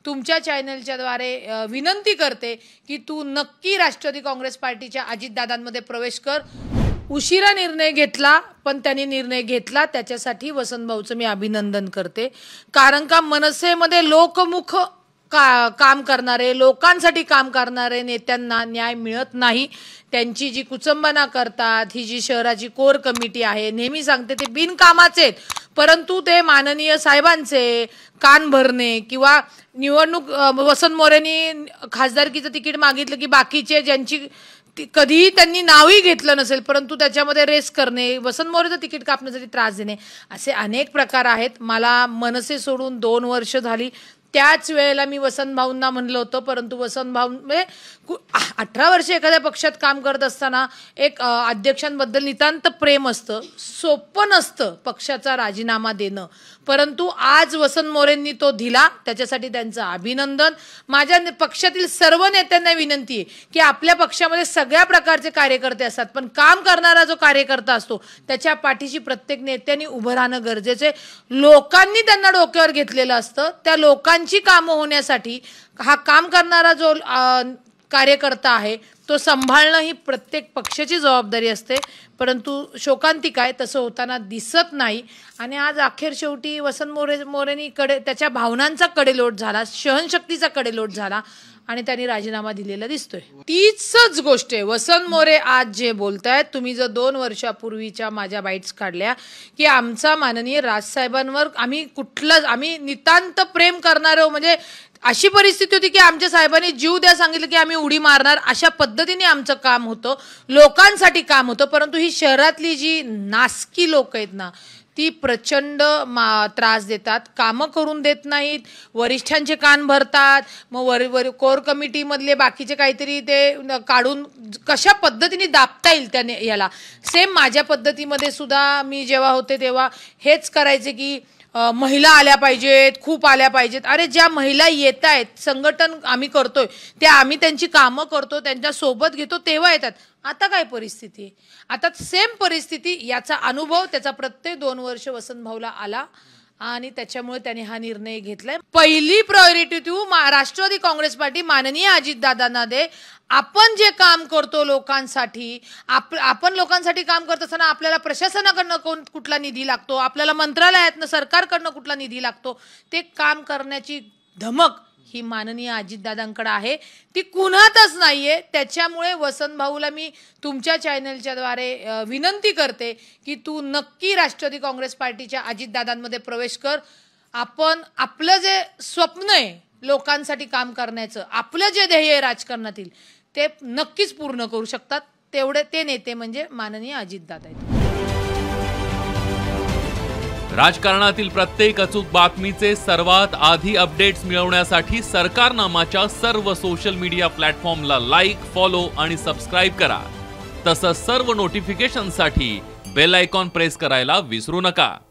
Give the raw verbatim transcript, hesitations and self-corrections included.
तुमच्या चॅनलच्या द्वारे विनंती करते की तू नक्की राष्ट्रवादी काँग्रेस पार्टीच्या अजितदादांमध्ये प्रवेश कर। उशिरा निर्णय घेतला पण त्यांनी निर्णय घेतला, त्याच्यासाठी वसंत भाऊचं मी अभिनंदन करते। कारण का मनसेमध्ये लोकमुख का काम करणारे, लोकांसाठी काम करणारे नेत्यांना न्याय मिळत नाही। त्यांची जी कुचंबना करतात, ही जी शहराची कोर कमिटी आहे, नेहमी सांगते ते बिनकामाचे आहेत, परंतु ते माननीय साहेबांचे कान भरणे किंवा निवडणूक वसंत मोरेंनी खासदारकीचं तिकीट मागितलं की बाकीचे ज्यांची कधीही त्यांनी नावही घेतलं नसेल परंतु त्याच्यामध्ये रेस करणे, वसंत मोरेचं तिकीट कापण्यासाठी त्रास देणे, असे अनेक प्रकार आहेत। मला मनसे सोडून दोन वर्ष झाली, त्याच वेळेला मी वसंत भाऊंना म्हणलं होतं, परंतु वसंत भाऊ म्हणजे अठरा वर्ष एखाद्या पक्षात काम करत असताना एक अध्यक्षांबद्दल नितांत प्रेम असतं, सोपं नसतं पक्षाचा राजीनामा देणं, परंतु आज वसंत मोरेंनी तो दिला, त्याच्यासाठी त्यांचं अभिनंदन। माझ्या पक्षातील सर्व नेत्यांना विनंती आहे की आपल्या पक्षामध्ये सगळ्या प्रकारचे कार्यकर्ते असतात, पण काम करणारा जो कार्यकर्ता असतो त्याच्या पाठीशी प्रत्येक नेत्यांनी उभं राहणं गरजेचं आहे। लोकांनी त्यांना डोक्यावर घेतलेलं असतं, त्या लोकांची कामं होण्यासाठी हा काम करणारा जो कार्यकर्ता आहे तो सांभाळणं ही प्रत्येक पक्षाची जबाबदारी असते, परंतु शोकांतिका आहे तसं होताना दिसत नाही। आणि आज अखेर शेवटी वसंत मोरे मोरेंनी कडे त्याच्या भावनांचा कडेलोट झाला, सहनशक्तीचा कडेलोट झाला आणि त्यांनी राजीनामा दिलेला दिसतोय। तीच गोष्ट आहे, वसंत मोरे आज जे बोलतायत, तुम्ही जर दोन वर्षापूर्वीच्या माझ्या बाईट्स काढल्या की आमचा माननीय राजसाहेबांवर आम्ही कुठलं आम्ही नितांत प्रेम करणारो, म्हणजे अशी परिस्थिती होती की आमच्या साहेबांनी जीव द्या सांगितलं की आम्ही उडी मारणार, अशा पद्धतीने आमचं काम होतं, लोकांसाठी काम होतं, परंतु ही शहरातली जी नासकी लोक आहेत ना ती प्रचंड त्रास देतात, कामं करून देत नाहीत, वरिष्ठांचे कान भरतात, मग वर वर कोर कमिटीमधले बाकीचे काहीतरी ते काढून कशा पद्धतीने दाबता येईल त्याने याला। सेम माझ्या पद्धतीमध्ये सुद्धा मी जेव्हा होते तेव्हा हेच करायचे की महिला आल्या पाहिजेत, खूप आल्या पाहिजेत। अरे ज्या महिला येत आहेत, संघटन आम्ही करतोय ते आम्ही त्यांची कामं करतो, त्यांच्या सोबत घेतो तेव्हा येतात। आता काय परिस्थिती आहे, आता सेम परिस्थिती, याचा अनुभव त्याचा प्रत्येक दोन वर्ष वसंत भाऊला आला आणि त्याच्यामुळे त्याने हा निर्णय घेतलाय। पहिली प्रायोरिटी तू राष्ट्रवादी काँग्रेस पार्टी माननीय अजितदादांना दे। आपण जे काम करतो लोकांसाठी, आप आपण लोकांसाठी काम करत असताना आपल्याला प्रशासनाकडनं कोण कुठला निधी लागतो, आपल्याला मंत्रालयातनं सरकारकडनं कुठला निधी लागतो, ते काम करण्याची धमक ही माननीय अजितदादांकडे आहे, ती कुणातच नाहीये। त्याच्यामुळे वसंत भाऊला मी तुमच्या चॅनलच्या द्वारे विनंती करते की तू नक्की राष्ट्रवादी काँग्रेस पार्टीच्या अजितदादांमध्ये प्रवेश कर। आपण आपलं जे स्वप्न आहे लोकांसाठी काम करण्याचं, आपलं जे ध्येय आहे राजकारणातील, ते नक्कीच पूर्ण करू शकतात, तेवढे ते नेते म्हणजे माननीय अजितदादा आहेत। राजकारणातील प्रत्येक अचूक बातमीचे सर्वात आधी अपडेट्स मिळवण्यासाठी सरकारनामाच्या सर्व सोशल मीडिया प्लॅटफॉर्मला लाईक, फॉलो आणि सबस्क्राइब करा। तसंच सर्व नोटिफिकेशनसाठी बेल आयकॉन प्रेस करायला विसरू नका।